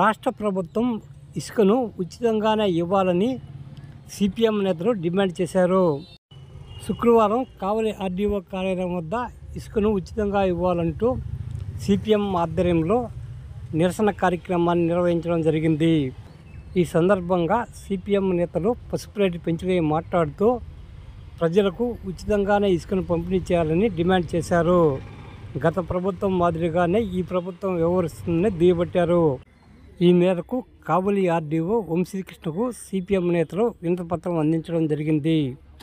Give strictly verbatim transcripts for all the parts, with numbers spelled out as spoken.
రాష్ట్ర ప్రభుత్వం ఇసుకను ఉచితంగానే ఇవ్వాలని సిపిఎం నేతలు డిమాండ్ చేశారు. శుక్రవారం కావలి ఆర్డీఓ కార్యాలయం వద్ద ఇసుకను ఉచితంగా ఇవ్వాలంటూ సిపిఎం ఆధ్వర్యంలో నిరసన కార్యక్రమాన్ని నిర్వహించడం జరిగింది. ఈ సందర్భంగా సిపిఎం నేతలు పసుపు రేటు పెంచుకొని మాట్లాడుతూ ప్రజలకు ఉచితంగానే ఇసుకను పంపిణీ చేయాలని డిమాండ్ చేశారు. గత ప్రభుత్వం మాదిరిగానే ఈ ప్రభుత్వం వ్యవహరిస్తుందని దుయ్యబట్టారు. ఈ మేరకు కావలి ఆర్డీఓ వంశీకృష్ణకు సిపిఎం నేతలు వినతిపత్రం అందించడం జరిగింది.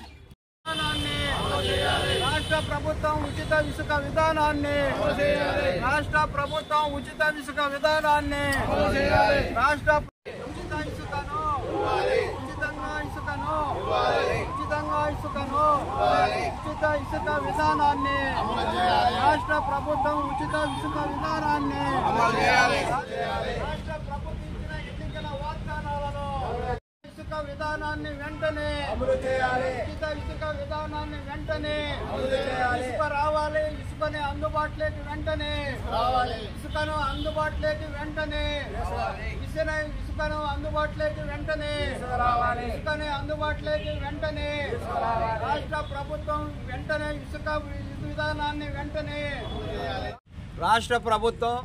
రాష్ట్ర ప్రభుత్వం ఉచిత ఇసుక విధానాన్ని రాష్ట్ర ప్రభుత్వం ఉచిత ఇసుక విధానాన్ని రాష్ట్ర ఉచిత ఇసుకను ఉచితంగా ఇసుకను ఉచితంగా ఇసుకను ఉచిత ఇసుక విధానాన్ని రాష్ట్ర ప్రభుత్వం ఉచిత ఇసుక విధానాన్ని రాష్ట్ర ప్రభుత్వం ఇచ్చిన ఎన్నికల వాగ్దానాలను ఇసుక విధానాన్ని వెంటనే అమలు చేయాలి. ఉచిత ఇసుక విధానాన్ని వెంటనే అమలు చేయాలి. ఇసుక రావాలి. ఇసుకని అందుబాటులోకి వెంటనే రావాలి. ఇసుకను అందుబాటులోకి వెంటనే ఇసుక ఇసుకను అందుబాటులోకి వెంటనే రావాలి. ఇసుకని అందుబాటులోకి వెంటనే రాష్ట్ర ప్రభుత్వం వెంటనే ఇసుక విధానాన్ని వెంటనే రాష్ట్ర ప్రభుత్వం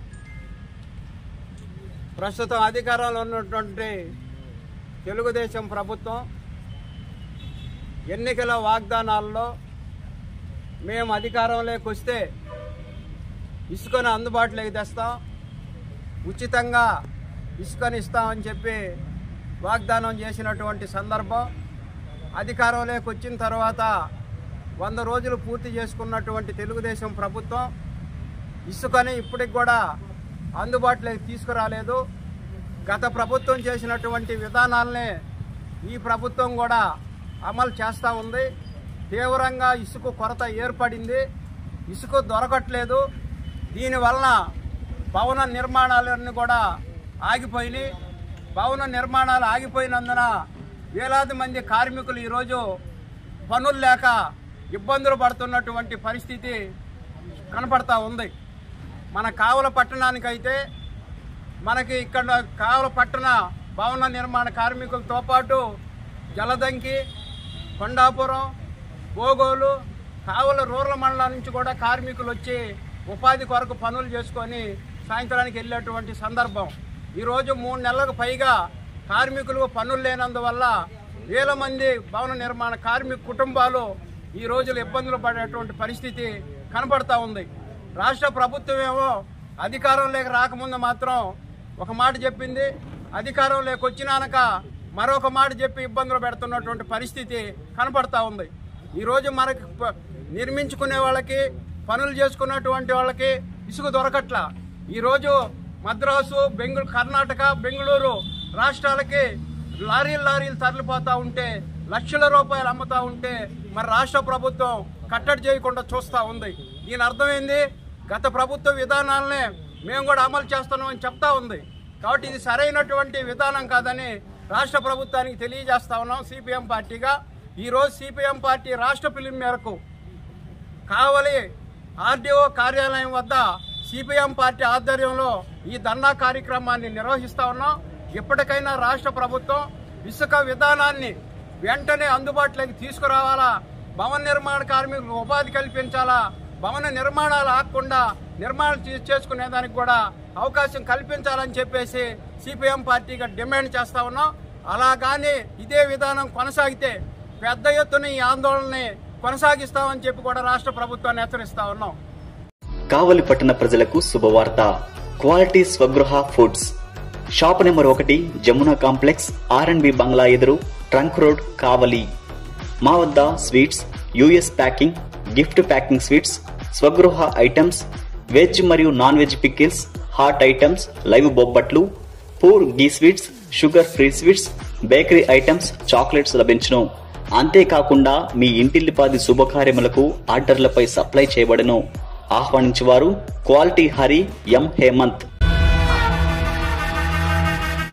ప్రస్తుతం అధికారంలో ఉన్నటువంటి తెలుగుదేశం ప్రభుత్వం ఎన్నికల వాగ్దానాల్లో మేము అధికారంలోకి వస్తే ఇసుకను అందుబాటులోకి తెస్తాం, ఉచితంగా ఇసుకని ఇస్తామని చెప్పి వాగ్దానం చేసినటువంటి సందర్భం అధికారంలోకి వచ్చిన తర్వాత వంద రోజులు పూర్తి చేసుకున్నటువంటి తెలుగుదేశం ప్రభుత్వం ఇసుకని ఇప్పటికి కూడా అందుబాటులోకి తీసుకురాలేదు. గత ప్రభుత్వం చేసినటువంటి విధానాలనే ఈ ప్రభుత్వం కూడా అమలు చేస్తూ ఉంది. తీవ్రంగా ఇసుక కొరత ఏర్పడింది. ఇసుక దొరకట్లేదు. దీనివలన భవన నిర్మాణాలన్నీ కూడా ఆగిపోయినాయి. భవన నిర్మాణాలు ఆగిపోయినందున వేలాది మంది కార్మికులు ఈరోజు పనులు లేక ఇబ్బందులు పడుతున్నటువంటి పరిస్థితి కనపడతా ఉంది. మన కావల పట్టణానికైతే మనకి ఇక్కడ కావల పట్టణ భవన నిర్మాణ కార్మికులతో పాటు జలదంకి, కొండాపురం, బోగోలు, కావల రూరల్ మండలం నుంచి కూడా కార్మికులు వచ్చి ఉపాధి కొరకు పనులు చేసుకొని సాయంత్రానికి వెళ్ళేటువంటి సందర్భం. ఈరోజు మూడు నెలలకు పైగా కార్మికులు పనులు లేనందువల్ల వేల మంది భవన నిర్మాణ కార్మిక కుటుంబాలు ఈ రోజులు ఇబ్బందులు పడేటువంటి పరిస్థితి కనపడతా ఉంది. రాష్ట్ర ప్రభుత్వం ఏమో అధికారంలోకి రాకముందు మాత్రం ఒక మాట చెప్పింది, అధికారంలోకి వచ్చినాక మరొక మాట చెప్పి ఇబ్బందులు పెడుతున్నటువంటి పరిస్థితి కనపడతా ఉంది. ఈరోజు మనకి నిర్మించుకునే వాళ్ళకి, పనులు చేసుకున్నటువంటి వాళ్ళకి ఇసుక దొరకట్లా. ఈరోజు మద్రాసు, బెంగళూరు, కర్ణాటక, బెంగళూరు రాష్ట్రాలకి లారీలు లారీలు తరలిపోతూ ఉంటే, లక్షల రూపాయలు అమ్ముతూ ఉంటే మరి రాష్ట్ర ప్రభుత్వం కట్టడి చేయకుండా చూస్తూ ఉంది. దీని అర్థమైంది, గత ప్రభుత్వ విధానాలనే మేము కూడా అమలు చేస్తున్నామని చెప్తా ఉంది. కాబట్టి ఇది సరైనటువంటి విధానం కాదని రాష్ట్ర ప్రభుత్వానికి తెలియజేస్తా ఉన్నాం. సిపిఎం పార్టీగా ఈరోజు సిపిఎం పార్టీ రాష్ట్ర పిలుపు మేరకు కావలి ఆర్డీఓ కార్యాలయం వద్ద సిపిఎం పార్టీ ఆధ్వర్యంలో ఈ ధర్నా కార్యక్రమాన్ని నిర్వహిస్తా ఉన్నాం. ఇప్పటికైనా రాష్ట్ర ప్రభుత్వం ఇసుక విధానాన్ని వెంటనే అందుబాటులోకి తీసుకురావాలా, భవన నిర్మాణ కార్మికులకు ఉపాధి కల్పించాలా, భవన నిర్మాణాలు ఆగకుండా నిర్మాణం చేసుకునేదానికి కూడా అవకాశం కల్పించాలని చెప్పేసి సిపిఎం పార్టీగా డిమాండ్ చేస్తా ఉన్నాం. అలా కానీ ఇదే విధానం కొనసాగితే పెద్ద ఎత్తున ఈ ఆందోళనని కొనసాగిస్తామని చెప్పి కూడా రాష్ట్ర ప్రభుత్వాన్ని హెచ్చరిస్తా ఉన్నాం. కావలి పట్టణ ప్రజలకు శుభవార్త. Quality Swagruha foods shop number ఒకటి, Jamuna complex, R and B bungalow ఎదురు, ట్రంక్ రోడ్, కావలి. మా వద్ద sweets, US packing, gift packing sweets, Swagruha items, veg మరియు non veg pickles, hot items, live బొబ్బట్లు, pure ghee sweets, sugar free sweets, bakery items, chocolates లభించును. అంతేకాకుండా మీ ఇంటిల్లిపాది శుభకార్యములకు ఆర్డర్లపై సప్లై చేయబడను. ఆహ్వానించేవారు క్వాలిటీ హరి ఎం హేమంత్.